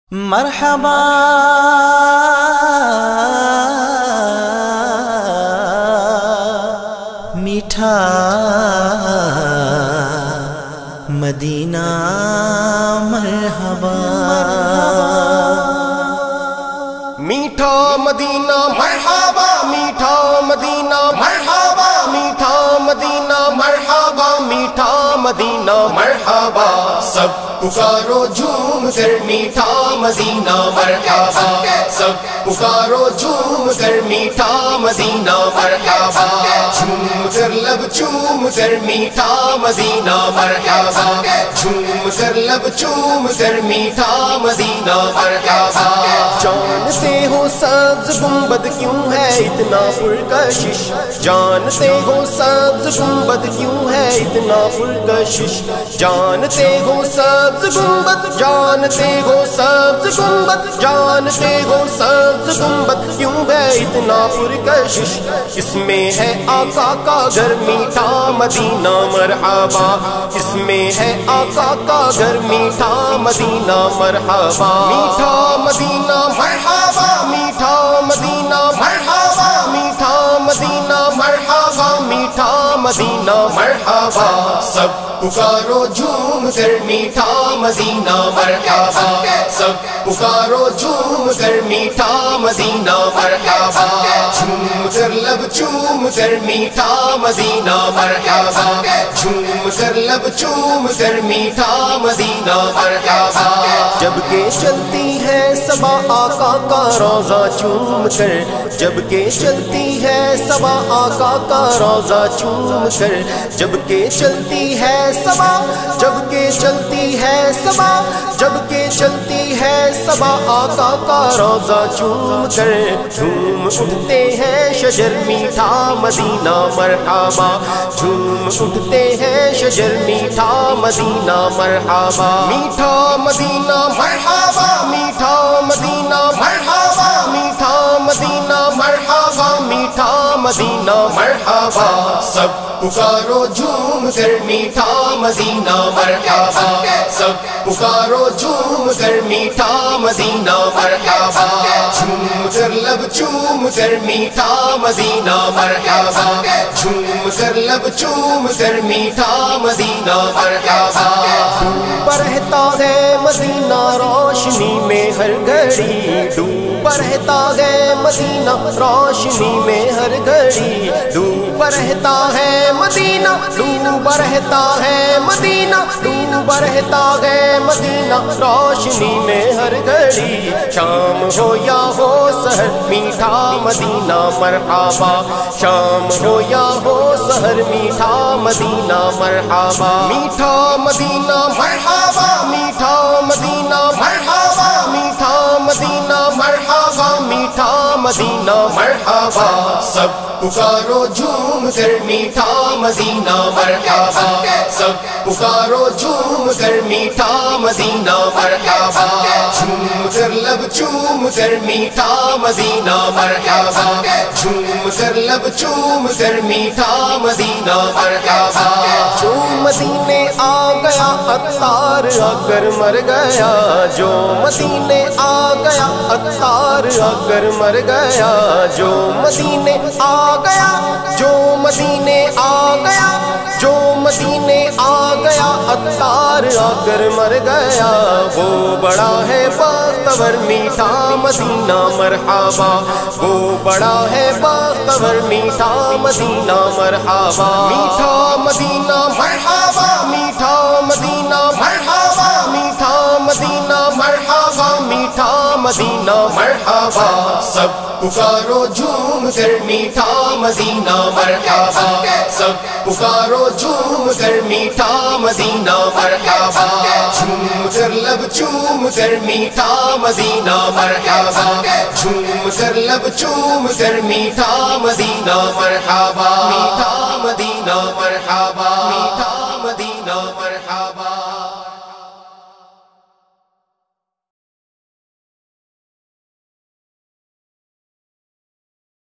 مرحبا میٹھا مدینہ مرحبا میٹھا مدینہ مرحبا میٹھا مدینہ مرحبا میٹھا مدینہ مرحبا میٹھا مدینہ مرحبا سب پکارو جھوم کر میٹھا مدینہ مرحبا سب پکارو جھوم کر میٹھا مدینہ مرحبا جھوم کر لب چوم کر میٹھا مدینہ مرحبا جھوم کر لب چوم کر میٹھا مدینہ مرحبا جانتے ہو سبز گنبد کیوں ہے اتنا پرکشش جانتے ہو سبز گنبد کیوں ہے اتنا پرکشش جانتے ہو سبز گنبد جانتے ہو سبز گنبد جانتے ہو سبز گنبد کیوں ہے اتنا پرکشش اس میں ہے آقا کا گھر میٹھا مدینہ مرحبا اس میں ہے آقا کا گھر میٹھا مدینہ مرحبا میٹھا مدینہ مرحبا میٹھا مدینہ مرحبا میٹھا مدینہ مرحبا میٹھا مدینہ مرحبا سب پکارو جھوم کر میٹھا مدینہ مرحبا سب پکارو جھوم کر میٹھا مدینہ مرحبا جھوم کر لب چوم کر میٹھا مدینہ مرحبا جھوم کر لب چوم کر میٹھا مدینہ مرحبا جب کہ چلتی ہے صبا آقا کا روضہ چوم کر جب کہ چلتی ہے صبا آقا کا روضہ چوم کر جب کہ چلتی ہے صبا جب کہ چلتی ہے صبا جب کہ چلتی ہے صبا آقا کا روضہ چوم کر جھوم اٹھتے ہیں شجر میٹھا مدینہ مرحبا جھوم اٹھتے ہیں شجر میٹھا مدینہ مرحبا میٹھا مدینہ مرحبا میٹھا مدینہ مرحبا میٹھا مدینہ مرحبا میٹھا مدینہ مرحبا سب پکارو جھوم کر میٹھا مدینہ مرحبا سب پکارو جھوم کر میٹھا مدینہ مرحبا جھوم کر لب چوم کر میٹھا مدینہ مرحبا جھوم کر لب چوم کر میٹھا مدینہ مرحبا ڈوبا رہتا ہے مدینہ روشنی میں ہر گھڑی ڈوبا رہتا ہے مدینہ روشنی میں ہر گھڑی ڈوبا رہتا ہے مدینہ ڈوبا رہتا ہے مدینہ ڈوبا رہتا ہے مدینہ روشنی میں ہر گھڑی شام ہو یا ہو سحر میٹھا مدینہ مرحبا شام ہو یا ہو سحر میٹھا مدینہ مرحبا میٹھا مدینہ مرحبا میٹھا مدینہ مرحبا میٹھا مدینہ مرحبا میٹھا مدینہ مرحبا سب پکارو جھوم کر میٹھا مدینہ مرحبا سب پکارو جھوم کر میٹھا مدینہ مرحبا جھوم کر لب چوم کر میٹھا مدینہ مرحبا جھوم کر لب چوم کر میٹھا مدینہ مرحبا جو مدینے آ گیا عطار آ کر مر گیا جو مدینے آ گیا عطار آ کر مر گیا جو مدینے آ گیا جو مدینے آ گیا جو مدینے آ گیا عطار آ کر مر گیا وہ بڑا ہے بختور میٹھا مدینہ مرحبا وہ بڑا ہے بختور میٹھا مدینہ مرحبا میٹھا مدینہ مرحبا میٹھا مدینہ مرحبا میٹھا مدینہ مرحبا میٹھا مدینہ مرحبا سب پکارو جھوم کر میٹھا مدینہ مرحبا سب پکارو جھوم کر میٹھا مدینہ مرحبا جھوم کر لب چوم کر میٹھا مدینہ مرحبا جھوم کر لب چوم کر میٹھا مدینہ مرحبا میٹھا مدینہ مرحبا